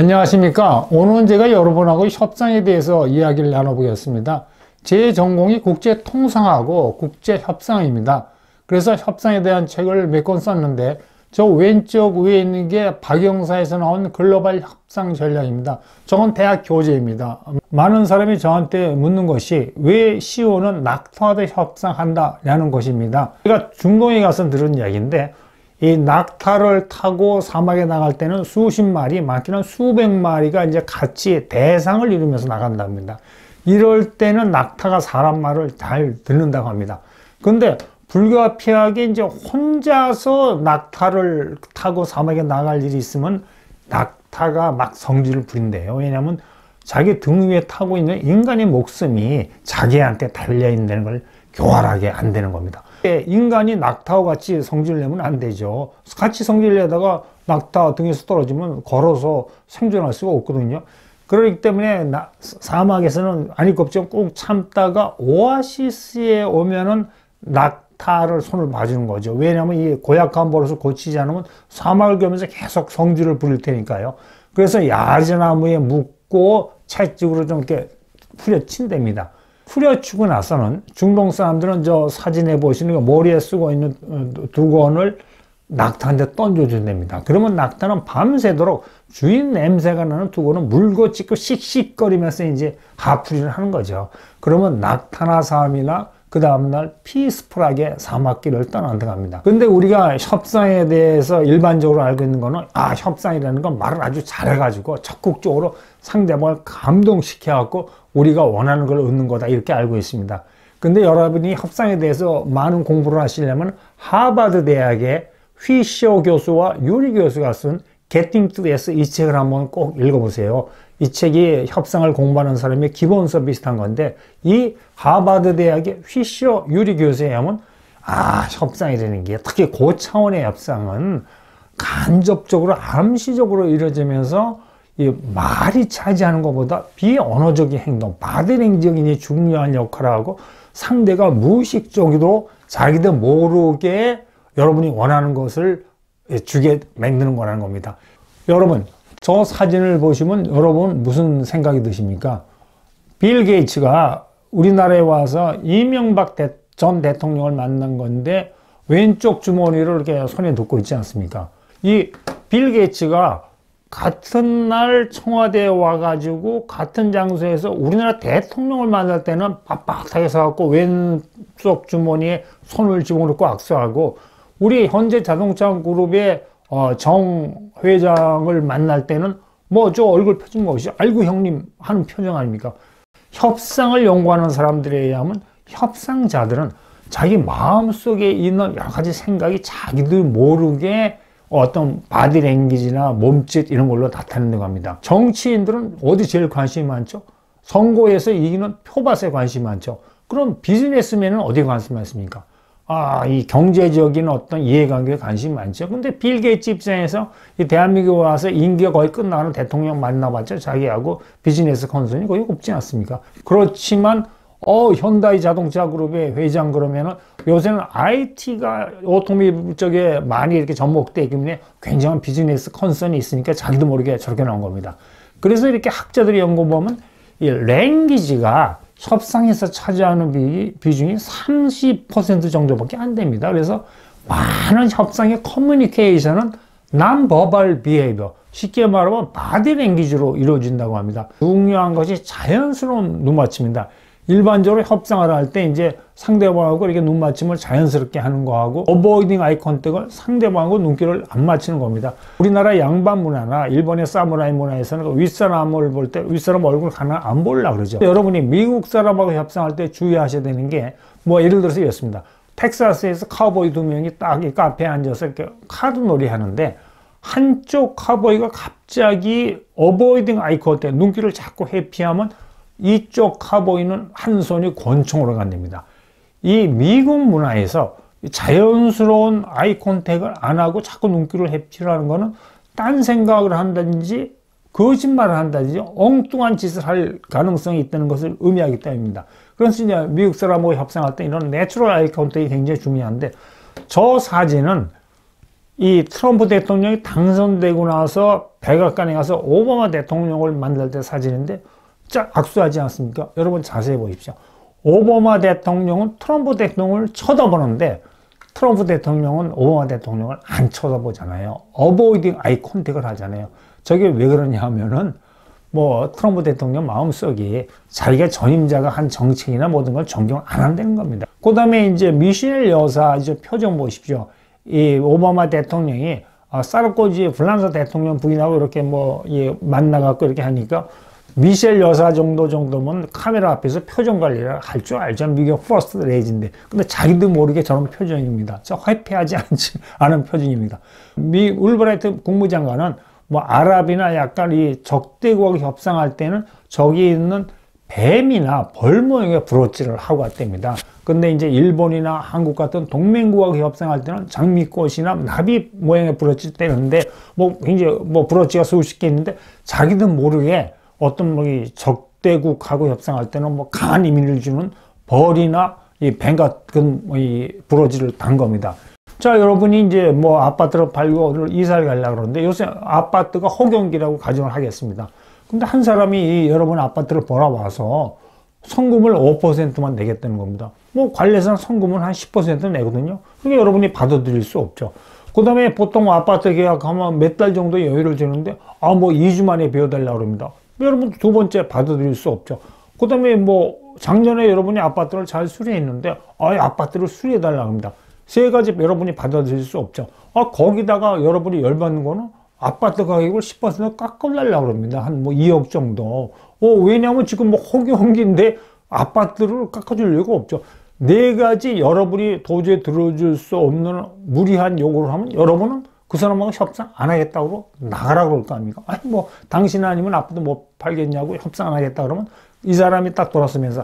안녕하십니까. 오늘은 제가 여러분하고 협상에 대해서 이야기를 나눠보겠습니다. 제 전공이 국제통상하고 국제협상입니다. 그래서 협상에 대한 책을 몇 권 썼는데 저 왼쪽 위에 있는 게 박영사에서 나온 글로벌 협상 전략입니다. 저건 대학 교재입니다. 많은 사람이 저한테 묻는 것이 왜 CEO는 낙타와도 협상한다 라는 것입니다. 제가 중동에 가서 들은 이야기인데 이 낙타를 타고 사막에 나갈 때는 수십 마리, 많게는 수백 마리가 이제 같이 대상을 이루면서 나간답니다. 이럴 때는 낙타가 사람 말을 잘 듣는다고 합니다. 근데 불가피하게 이제 혼자서 낙타를 타고 사막에 나갈 일이 있으면 낙타가 막 성질을 부린대요. 왜냐하면 자기 등 위에 타고 있는 인간의 목숨이 자기한테 달려있는 걸 교활하게 안 되는 겁니다. 인간이 낙타와 같이 성질을 내면 안 되죠. 같이 성질을 내다가 낙타 등에서 떨어지면 걸어서 생존할 수가 없거든요. 그렇기 때문에 사막에서는 아니 껍질 꾹 참다가 오아시스에 오면은 낙타를 손을 봐주는 거죠. 왜냐하면 이 고약한 버릇을 고치지 않으면 사막을 겪으면서 계속 성질을 부릴 테니까요. 그래서 야자나무에 묶고 채찍으로 좀 이렇게 후려친답니다. 후려치고 나서는 중동 사람들은 저 사진에 보시는 거 머리에 쓰고 있는 두건을 낙타한테 던져준답니다. 그러면 낙타는 밤새도록 주인 냄새가 나는 두건을 물고 찢고 씩씩거리면서 이제 하풀이를 하는 거죠. 그러면 낙타나 사람이나 그 다음날 피스풀하게 사막길을 떠난다고 합니다. 근데 우리가 협상에 대해서 일반적으로 알고 있는 거는 협상이라는 건 말을 아주 잘해가지고 적극적으로 상대방을 감동시켜갖고 우리가 원하는 걸 얻는 거다 이렇게 알고 있습니다. 근데 여러분이 협상에 대해서 많은 공부를 하시려면 하버드 대학의 휘쇼 교수와 유리 교수가 쓴 Getting to Yes 이 책을 한번 꼭 읽어보세요. 이 책이 협상을 공부하는 사람의 기본서 비슷한 건데 이 하버드 대학의 휘쇼 유리 교수에 하면 협상이라는 게 특히 고차원의 협상은 간접적으로 암시적으로 이루어지면서 이 말이 차지하는 것보다 비언어적인 행동, 바디랭귀지가 중요한 역할을 하고 상대가 무의식적으로 자기도 모르게 여러분이 원하는 것을 주게 만드는 거라는 겁니다. 여러분, 저 사진을 보시면 여러분 무슨 생각이 드십니까? 빌 게이츠가 우리나라에 와서 이명박 전 대통령을 만난 건데 왼쪽 주머니를 이렇게 손에 넣고 있지 않습니까? 이 빌 게이츠가 같은 날 청와대에 와가지고 같은 장소에서 우리나라 대통령을 만날 때는 빡빡하게 서갖고 왼쪽 주머니에 손을 집어넣고 악수하고 우리 현재 자동차 그룹의 정 회장을 만날 때는 뭐 저 얼굴 표정 것이 아이고 형님 하는 표정 아닙니까? 협상을 연구하는 사람들에 의하면 협상자들은 자기 마음속에 있는 여러 가지 생각이 자기들 모르게 어떤 바디랭귀지나 몸짓 이런 걸로 나타낸다고 합니다. 정치인들은 어디 제일 관심이 많죠? 선거에서 이기는 표밭에 관심이 많죠. 그럼 비즈니스맨은 어디에 관심이 많습니까? 이 경제적인 어떤 이해관계에 관심이 많죠. 근데 빌 게이츠 입장에서 이 대한민국에 와서 임기가 거의 끝나는 대통령 만나봤자 자기하고 비즈니스 컨선이 거의 없지 않습니까? 그렇지만 현다이 자동차 그룹의 회장 그러면은 요새는 IT가 오토모빌 쪽에 많이 이렇게 접목되기 때문에 굉장한 비즈니스 컨선이 있으니까 자기도 모르게 저렇게 나온 겁니다. 그래서 이렇게 학자들이 연구보면 이 랭귀지가 협상에서 차지하는 비중이 30% 정도밖에 안 됩니다. 그래서 많은 협상의 커뮤니케이션은 non-verbal behavior, 쉽게 말하면 바디 랭귀지로 이루어진다고 합니다. 중요한 것이 자연스러운 눈맞춤입니다. 일반적으로 협상을 할 때 이제 상대방하고 이렇게 눈맞춤을 자연스럽게 하는 거하고 avoiding eye contact을 상대방하고 눈길을 안 맞추는 겁니다. 우리나라 양반 문화나 일본의 사무라이 문화에서는 윗사람을 볼 때 윗사람 얼굴 하나 안 보려고 그러죠. 여러분이 미국 사람하고 협상할 때 주의하셔야 되는 게 뭐 예를 들어서 이렇습니다. 텍사스에서 카우보이 두 명이 딱 이 카페에 앉아서 이렇게 카드놀이 하는데 한쪽 카우보이가 갑자기 avoiding eye contact 눈길을 자꾸 회피하면 이쪽 카보이는 한 손이 권총으로 간답니다. 이 미국 문화에서 자연스러운 아이 컨택을 안 하고 자꾸 눈길을 회피하는 거는 딴 생각을 한다든지 거짓말을 한다든지 엉뚱한 짓을 할 가능성이 있다는 것을 의미하기 때문입니다. 그래서 이제 미국 사람하고 협상할 때 이런 내추럴 아이 컨택이 굉장히 중요한데 저 사진은 이 트럼프 대통령이 당선되고 나서 백악관에 가서 오바마 대통령을 만날 때 사진인데 쫙 악수하지 않습니까? 여러분 자세히 보십시오. 오바마 대통령은 트럼프 대통령을 쳐다보는데 트럼프 대통령은 오바마 대통령을 안 쳐다보잖아요. 어보이딩 아이 컨택을 하잖아요. 저게 왜 그러냐 하면은 뭐 트럼프 대통령 마음속에 자기가 전임자가 한 정책이나 모든 걸 존경 안 한다는 겁니다. 그 다음에 이제 미셸 여사 이제 표정 보십시오. 이 오바마 대통령이 사르코지 프랑스 대통령 부인하고 이렇게 뭐 만나갖고 이렇게 하니까 미셸 여사 정도면 카메라 앞에서 표정 관리를 할 줄 알죠. 미국 퍼스트 레이지인데. 근데 자기도 모르게 저런 표정입니다. 저 회피하지 않은 표정입니다. 미 울브라이트 국무장관은 뭐 아랍이나 약간 이 적대국하고 협상할 때는 저기 있는 뱀이나 벌 모양의 브로치를 하고 왔답니다. 근데 이제 일본이나 한국 같은 동맹국하고 협상할 때는 장미꽃이나 나비 모양의 브로치를 떼는데 뭐 굉장히 뭐 브로치가 수십 개 있는데 자기도 모르게 어떤 뭐 이 적대국하고 협상할 때는 뭐 강한 의미를 주는 벌이나 이 뱀 같은 이 브로치를 단 겁니다. 자, 여러분이 이제 뭐 아파트를 팔고 이사를 가려고 그러는데 요새 아파트가 호경기라고 가정을 하겠습니다. 근데 한 사람이 여러분 아파트를 보러 와서 성금을 5%만 내겠다는 겁니다. 뭐 관리상 성금은 한 10% 내거든요. 그러니까 여러분이 받아들일 수 없죠. 그 다음에 보통 아파트 계약하면 몇 달 정도 여유를 주는데 뭐 2주 만에 비워달라고 합니다. 여러분 두 번째 받아들일 수 없죠. 그 다음에 뭐 작년에 여러분이 아파트를 잘 수리했는데 아파트를 수리해달라고 합니다. 세 가지 여러분이 받아들일 수 없죠. 거기다가 여러분이 열받는 거는 아파트 가격을 10% 깎아달라고 합니다. 한 뭐 2억 정도. 왜냐하면 지금 뭐 호경기인데 아파트를 깎아줄 이유가 없죠. 네 가지 여러분이 도저히 들어줄 수 없는 무리한 요구를 하면 여러분은 그 사람하고 협상 안 하겠다고 나가라 그럴 거 아닙니까? 아니 뭐 당신 아니면 아파트 못 팔겠냐고 협상 안 하겠다 그러면 이 사람이 딱 돌아서면서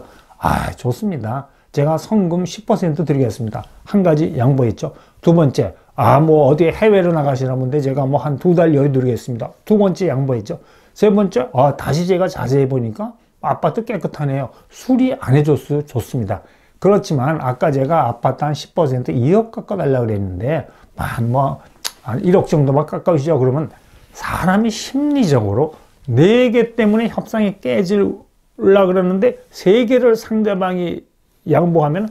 좋습니다. 제가 성금 10% 드리겠습니다. 한 가지 양보했죠. 두 번째, 뭐 어디에 해외로 나가시라는데 제가 뭐 한 2달 여유 드리겠습니다. 두 번째 양보했죠. 세 번째, 다시 제가 자세히 보니까 아파트 깨끗하네요. 수리 안 해줬어요. 좋습니다. 그렇지만 아까 제가 아파트 한 10% 2억 깎아달라고 그랬는데 한 1억 정도만 깎아주시죠. 그러면 사람이 심리적으로 4개 때문에 협상이 깨질라 그러는데 3개를 상대방이 양보하면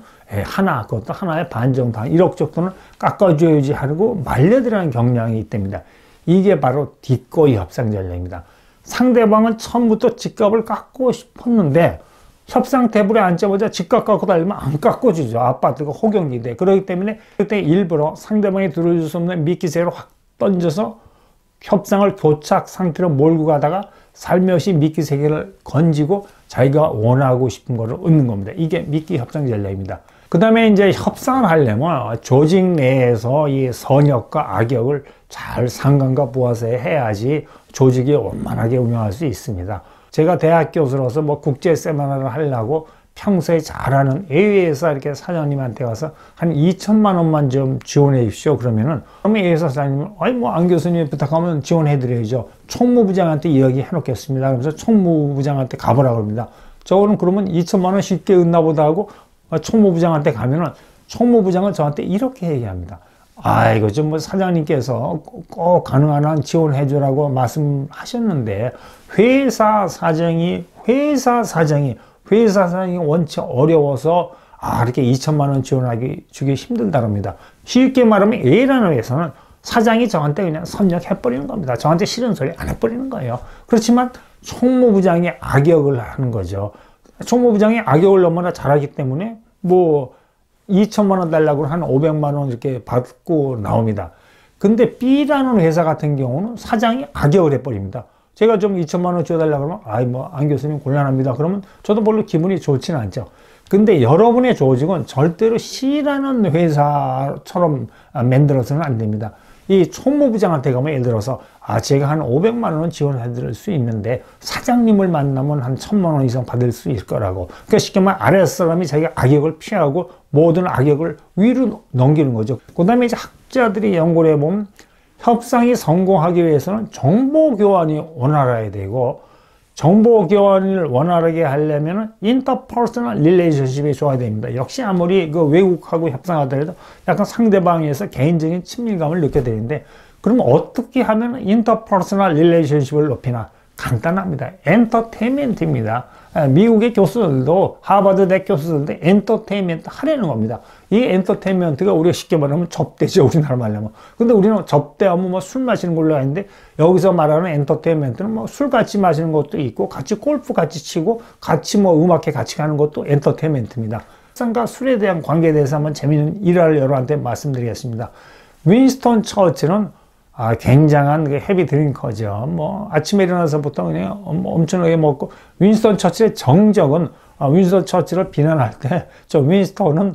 그것도 하나의 반 정도, 1억 정도는 깎아줘야지 하고 말려들라는 경향이 있답니다. 이게 바로 뒷거이 협상 전략입니다. 상대방은 처음부터 집값을 깎고 싶었는데 협상 테이블에 앉자마자 집값 깎고 달리면 안 깎아주죠. 아파트가 호경기인데. 그렇기 때문에 그때 일부러 상대방이 들어줄 수 없는 미끼새로 확 던져서 협상을 교착 상태로 몰고 가다가 살며시 미끼 3개를 건지고 자기가 원하고 싶은 거를 얻는 겁니다. 이게 미끼 협상 전략입니다. 그 다음에 이제 협상을 하려면 조직 내에서 이 선역과 악역을 잘 상관과 보아서 해야지 조직이 원만하게 운영할 수 있습니다. 제가 대학 교수로서 뭐 국제 세미나를 하려고 평소에 잘하는 A회사 이렇게 사장님한테 가서 한 2천만 원만 좀 지원해 주십시오. 그러면 A회사 사장님은 뭐 안 교수님 부탁하면 지원해 드려야죠. 총무부장한테 이야기해 놓겠습니다. 그래서 총무부장한테 가보라고 합니다. 저거는 그러면 2천만 원 쉽게 얻나 보다 하고 총무부장한테 가면은 총무부장은 저한테 이렇게 얘기합니다. 이거 좀 뭐 사장님께서 꼭 가능한 한 지원해 주라고 말씀하셨는데 회사 사정이 원체 어려워서 이렇게 2천만 원 주기 힘들다랍니다. 쉽게 말하면 A라는 회사는 사장이 저한테 그냥 선역해버리는 겁니다. 저한테 싫은 소리 안 해버리는 거예요. 그렇지만 총무부장이 악역을 하는 거죠. 총무부장이 악역을 너무나 잘하기 때문에 뭐 2천만 원 달라고 한 500만 원 이렇게 받고 나옵니다. 근데 B라는 회사 같은 경우는 사장이 악역을 해버립니다. 제가 좀 2천만 원 줘달라고 그러면 뭐 안 교수님 곤란합니다. 그러면 저도 별로 기분이 좋지는 않죠. 근데 여러분의 조직은 절대로 C라는 회사처럼 만들어서는 안 됩니다. 이 총무부장한테 가면 예를 들어서 제가 한 500만 원은 지원해 드릴 수 있는데 사장님을 만나면 한 1,000만 원 이상 받을 수 있을 거라고. 그러니까 쉽게 말하면 아랫사람이 자기가 악역을 피하고 모든 악역을 위로 넘기는 거죠. 그 다음에 이제 학자들이 연구를 해보면 협상이 성공하기 위해서는 정보 교환이 원활해야 되고 정보 교환을 원활하게 하려면 인터퍼스널 릴레이션십이 좋아야 됩니다. 역시 아무리 그 외국하고 협상하더라도 약간 상대방에서 개인적인 친밀감을 느껴야 되는데, 그럼 어떻게 하면 인터퍼스널 릴레이션십을 높이나? 간단합니다. 엔터테인먼트입니다. 미국의 교수들도, 하버드대 교수들도 엔터테인먼트 하려는 겁니다. 이 엔터테인먼트가 우리가 쉽게 말하면 접대죠, 우리나라 말하면. 근데 우리는 접대하면 뭐 술 마시는 걸로 하는데, 여기서 말하는 엔터테인먼트는 뭐 술 같이 마시는 것도 있고, 같이 골프 같이 치고, 같이 뭐 음악회 같이 가는 것도 엔터테인먼트입니다. 협상과 술에 대한 관계에 대해서 한번 재미있는 일화를 여러분한테 말씀드리겠습니다. 윈스턴 처칠은 굉장한 그 헤비 드링커죠. 뭐 아침에 일어나서부터 그냥 엄청나게 먹고, 윈스턴 처칠의 정적은, 윈스턴 처칠을 비난할 때 저 윈스턴은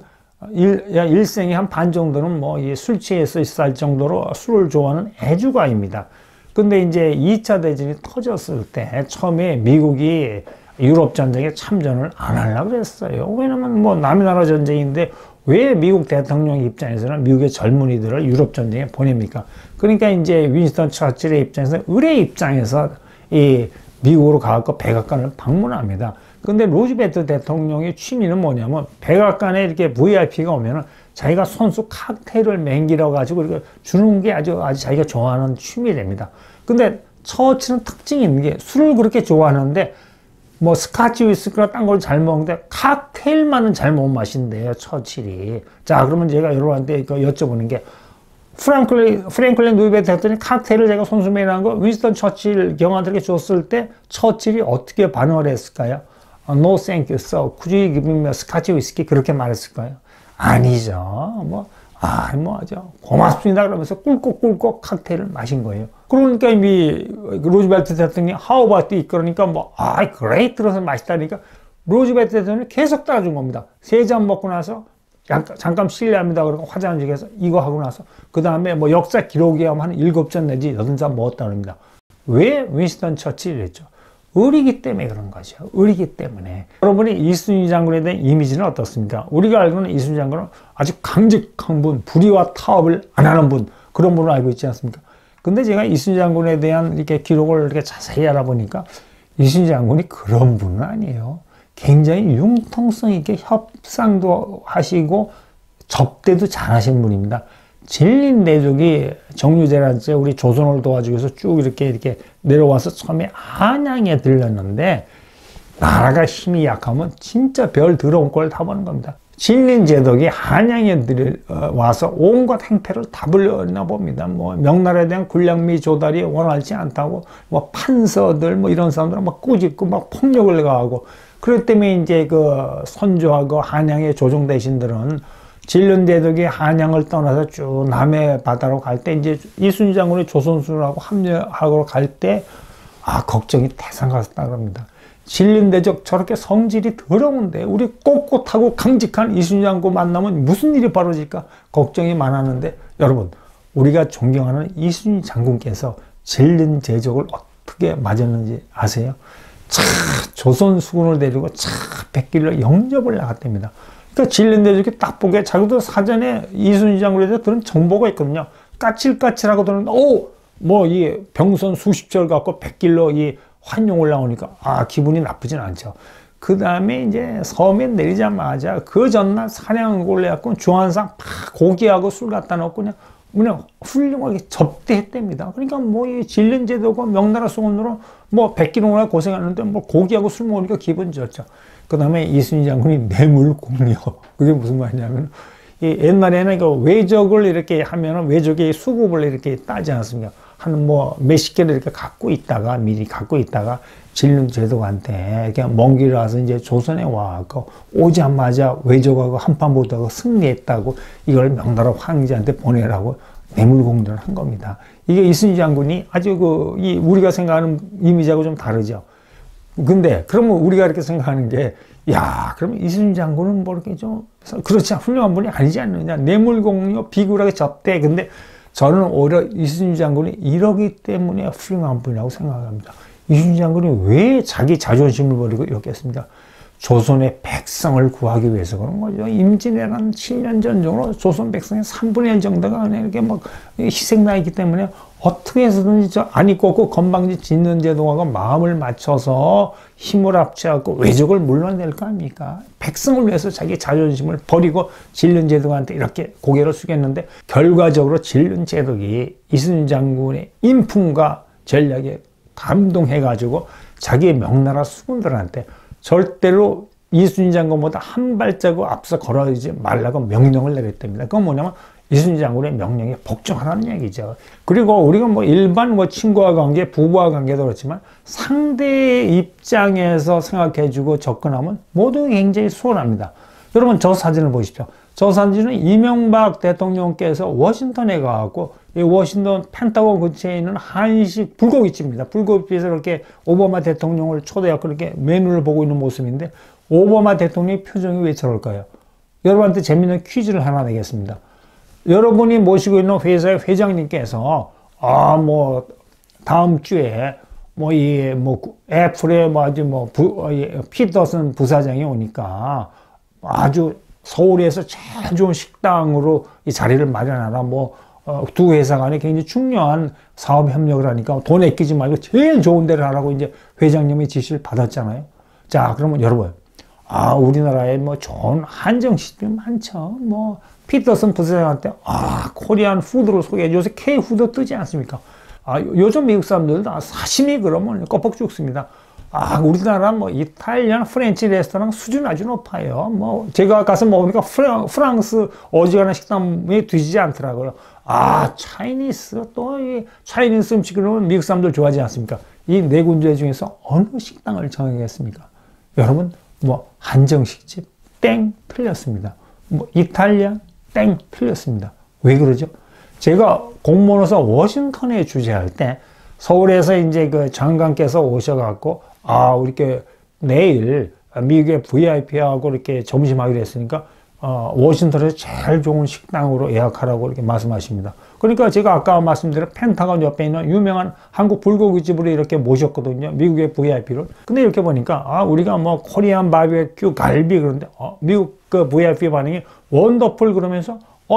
일생에 한 반 정도는 뭐 술 취해서 있을 정도로 술을 좋아하는 애주가입니다. 근데 이제 2차 대전이 터졌을 때 처음에 미국이 유럽 전쟁에 참전을 안 하려고 그랬어요. 왜냐면 뭐 남의 나라 전쟁인데 왜 미국 대통령 입장에서는 미국의 젊은이들을 유럽 전쟁에 보냅니까? 그러니까 이제 윈스턴 처칠의 입장에서, 의뢰 입장에서 이 미국으로 가서 백악관을 방문합니다. 근데 루즈벨트 대통령의 취미는 뭐냐면, 백악관에 이렇게 VIP가 오면은 자기가 손수 칵테일을 맹기려 가지고 이렇게 주는 게 아주 자기가 좋아하는 취미랍니다. 근데 처칠은 특징이 있는 게, 술을 그렇게 좋아하는데 뭐 스카치 위스키나 딴 걸 잘 먹는데 칵테일만은 잘 못 마신대요, 처칠이. 자, 그러면 제가 여러분한테 여쭤보는 게, 프랭클린 루즈벨트 했더니 칵테일을 제가 손수 매일한 거 윈스턴 처칠 경호한테 줬을 때 처칠이 어떻게 반응을 했을까요? No thank you, sir. Could you give me a scotch whiskey? 그렇게 말했을까요? 아니죠. 아주 고맙습니다 그러면서 꿀꺽꿀꺽 칵테일을 마신 거예요. 그러니까 이 루즈벨트 대통령이 how about it? 그러니까 great 들어서 맛있다니까 루즈벨트 대통령이 계속 따라준 겁니다. 3잔 먹고 나서 잠깐 실례합니다 그러고 화장실에서 이거 하고 나서 그 다음에 뭐 역사 기록에 하면 한 7잔 내지 8잔 먹었다 그럽니다. 왜 윈스턴 처칠이 그랬죠? 의리기 때문에 그런 거죠. 의리기 때문에. 여러분이 이순신 장군에 대한 이미지는 어떻습니까? 우리가 알고는 이순신 장군은 아주 강직한 분, 불의와 타협을 안 하는 분, 그런 분을 알고 있지 않습니까? 근데 제가 이순신 장군에 대한 이렇게 기록을 이렇게 자세히 알아보니까 이순신 장군이 그런 분은 아니에요. 굉장히 융통성 있게 협상도 하시고 접대도 잘 하신 분입니다. 진린대족이 정유재란 때 우리 조선을 도와주기 위해서 쭉 이렇게 내려와서 처음에 한양에 들렸는데, 나라가 힘이 약하면 진짜 별 더러운 꼴을 다 보는 겁니다. 진린제독이 한양에 와서 온갖 행패를 다 불렸나 봅니다. 뭐 명나라에 대한 군량미 조달이 원활치 않다고 뭐 판서들 뭐 이런 사람들 막 꾸짖고 막 폭력을 가하고, 그렇기 때문에 이제 그 선조하고 한양의 조정 대신들은 진륜대독이 한양을 떠나서 쭉 남해 바다로 갈 때, 이제 이순신 장군이 조선수하고 합류하고 갈 때, 걱정이 태산같았다 그럽니다. 진륜대적 저렇게 성질이 더러운데 우리 꼿꼿하고 강직한 이순신 장군 만나면 무슨 일이 벌어질까 걱정이 많았는데, 여러분, 우리가 존경하는 이순신 장군께서 진륜대적을 어떻게 맞았는지 아세요? 조선 수군을 데리고 백길로 영접을 나갔답니다. 그러니까 진린대적이 딱 보게 자기도 사전에 이순신 장군에 대해서 들은 정보가 있거든요. 까칠까칠하고 들은 이 병선 수십 절 갖고 백길로 이 환용을 나오니까 기분이 나쁘진 않죠. 그 다음에 이제 섬에 내리자마자 그 전날 사냥을 해갖고 중한상 고기하고 술 갖다 놓고 그냥 훌륭하게 접대했답니다. 그러니까 이 진린제도가 명나라 수군으로 백기농을 고생하는데 고기하고 술 먹으니까 기분 좋죠. 그 다음에 이순신 장군이 뇌물공여. 그게 무슨 말이냐면, 옛날에는 그 외적을 이렇게 하면은 외적의 수급을 이렇게 따지 않습니까? 한 몇십 개를 이렇게 미리 갖고 있다가 진륜제독한테 그냥 먼 길을 와서 이제 조선에 와서 오자마자 외적하고 한판 보다가 승리했다고 이걸 명나라 황제한테 보내라고 뇌물공여를 한 겁니다. 이게 이순신 장군이 아주 우리가 생각하는 이미지하고 좀 다르죠. 근데 그러면 우리가 이렇게 생각하는 게, 그럼 이순신 장군은 이렇게 좀 그렇지 훌륭한 분이 아니지 않느냐, 뇌물공여 비굴하게 접대. 근데 저는 오히려 이순신 장군이 이러기 때문에 훌륭한 분이라고 생각합니다. 이순신 장군이 왜 자기 자존심을 버리고 이렇게 했습니까? 조선의 백성을 구하기 위해서 그런 거죠. 임진왜란 7년 전적으로 조선 백성의 3분의 1 정도가 이렇게 막 희생나 있기 때문에 어떻게 해서든지 안이 꽂고 건방지 짓는 제도하고 마음을 맞춰서 힘을 합쳐갖고 왜적을 물러낼 거 아닙니까? 백성을 위해서 자기 자존심을 버리고 진륜 제독한테 이렇게 고개를 숙였는데 결과적으로 진륜 제독이 이순신 장군의 인품과 전략에 감동해가지고 자기의 명나라 수군들한테 절대로 이순신 장군보다 한 발자국 앞서 걸어가지 말라고 명령을 내렸답니다. 그건 뭐냐면 이순신 장군의 명령에 복종하라는 얘기죠. 그리고 우리가 뭐 일반 친구와 관계, 부부와 관계도 그렇지만 상대의 입장에서 생각해주고 접근하면 모두 굉장히 수월합니다. 여러분 저 사진을 보십시오. 저 사진은 이명박 대통령께서 워싱턴에 가갖고 이 워싱턴 펜타곤 근처에 있는 한식 불고기집입니다. 불고기집에서 이렇게 오바마 대통령을 초대하고 이렇게 메뉴를 보고 있는 모습인데 오바마 대통령의 표정이 왜 저럴까요? 여러분한테 재밌는 퀴즈를 하나 내겠습니다. 여러분이 모시고 있는 회사의 회장님께서 다음 주에 애플의 피터슨 부사장이 오니까 아주 서울에서 제일 좋은 식당으로 이 자리를 마련하라. 두 회사 간에 굉장히 중요한 사업 협력을 하니까 돈 아끼지 말고 제일 좋은 데를 하라고 이제 회장님이 지시를 받았잖아요. 자, 그러면 여러분, 우리나라에 좋은 한정식들이 많죠. 피터슨 부사장한테, 코리안 푸드로 소개해. 요새 K-푸드 뜨지 않습니까? 요즘 미국 사람들도 사시미 그러면 껍벅 죽습니다. 우리나라 이탈리안, 프렌치 레스토랑 수준 아주 높아요. 제가 가서 먹으니까 프랑스 어지간한 식당에 뒤지지 않더라고요. 차이니스, 또 이 차이니스 음식 그러면 미국 사람들 좋아하지 않습니까? 이 네 군데 중에서 어느 식당을 정하겠습니까? 여러분, 한정식집, 땡, 틀렸습니다. 이탈리안, 땡, 틀렸습니다. 왜 그러죠? 제가 공무원으로서 워싱턴에 주재할 때 서울에서 이제 그 장관께서 오셔갖고 이렇게 내일 미국의 VIP하고 이렇게 점심하기로 했으니까 워싱턴에서 제일 좋은 식당으로 예약하라고 이렇게 말씀하십니다. 그러니까 제가 아까 말씀드린 펜타곤 옆에 있는 유명한 한국 불고기집으로 이렇게 모셨거든요. 미국의 VIP를. 근데 이렇게 보니까 우리가 코리안 바비큐 갈비 그런데 미국 그 VIP 반응이 원더풀 그러면서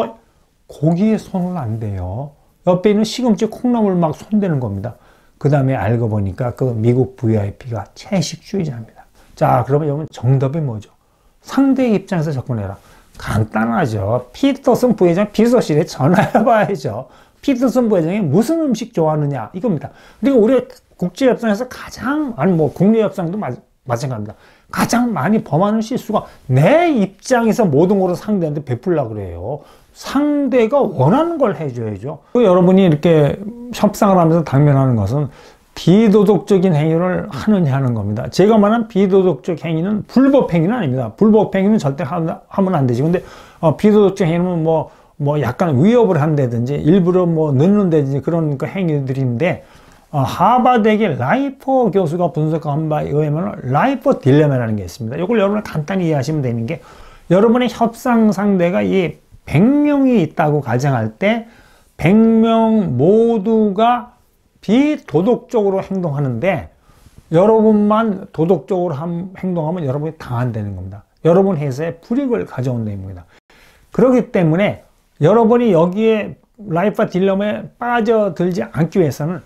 고기에 손을 안 대요. 옆에 있는 시금치 콩나물 막 손대는 겁니다. 그 다음에 알고 보니까 그 미국 VIP가 채식주의자입니다. 자, 그러면 여러분 정답이 뭐죠? 상대의 입장에서 접근해라. 간단하죠. 피터슨 부회장 비서실에 전화해봐야죠. 피터슨 부회장이 무슨 음식 좋아하느냐 이겁니다. 그리고 우리 국제협상에서 가장 국내협상도 마찬가지입니다. 가장 많이 범하는 실수가 내 입장에서 모든 거를 상대한테 베풀려고 그래요. 상대가 원하는 걸 해줘야죠. 여러분이 이렇게 협상을 하면서 당면하는 것은 비도덕적인 행위를 하느냐 하는 겁니다. 제가 말한 비도덕적 행위는 불법 행위는 아닙니다. 불법 행위는 절대 하면 안 되지. 근데 비도덕적 행위는 약간 위협을 한다든지 일부러 넣는다든지 그런 그 행위들인데 하버드의 라이퍼 교수가 분석한 바에 의하면 라이퍼 딜레마라는 게 있습니다. 이걸 여러분 간단히 이해하시면 되는 게 여러분의 협상 상대가 이 100명이 있다고 가정할 때 100명 모두가 비도덕적으로 행동하는데 여러분만 도덕적으로 행동하면 여러분이 당한다는 겁니다. 여러분 회사에 불이익을 가져온다는 겁니다. 그렇기 때문에 여러분이 여기에 라이프 딜레마에 빠져들지 않기 위해서는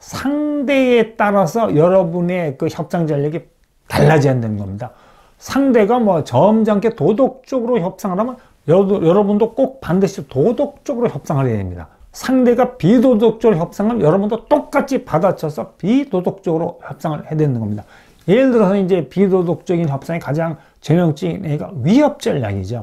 상대에 따라서 여러분의 그 협상 전략이 달라져야 한다는 겁니다. 상대가 점잖게 도덕적으로 협상을 하면 여러분도 꼭 반드시 도덕적으로 협상을 해야 됩니다. 상대가 비도덕적으로 협상하면 여러분도 똑같이 받아쳐서 비도덕적으로 협상을 해야 되는 겁니다. 예를 들어서 이제 비도덕적인 협상의 가장 전형적인 얘가 위협 전략이죠.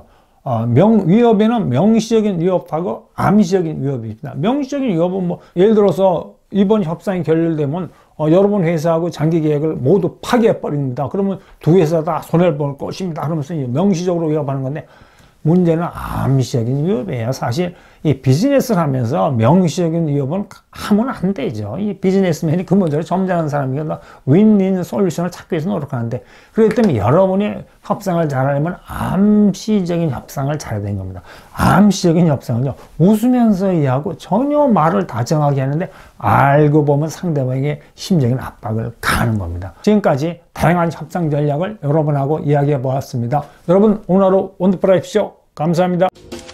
위협에는 명시적인 위협하고 암시적인 위협이 있습니다. 명시적인 위협은 예를 들어서 이번 협상이 결렬되면 여러분 회사하고 장기 계획을 모두 파기해버립니다. 그러면 두 회사 다 손해를 볼 것입니다. 그러면서 명시적으로 위협하는 건데 문제는 암시적인 위협이에요. 사실 이 비즈니스를 하면서 명시적인 위협은 하면 안 되죠. 이 비즈니스맨이 근본적으로 점잖은 사람이니까 윈윈 솔루션을 찾기 위해서 노력하는데 그렇기 때문에 여러분이 협상을 잘하려면 암시적인 협상을 잘해야 되는 겁니다. 암시적인 협상은요, 웃으면서 이해하고 전혀 말을 다정하게 하는데 알고 보면 상대방에게 심적인 압박을 가하는 겁니다. 지금까지 다양한 협상 전략을 여러분하고 이야기해 보았습니다. 여러분 오늘 하루 원더풀 하십시오. 감사합니다.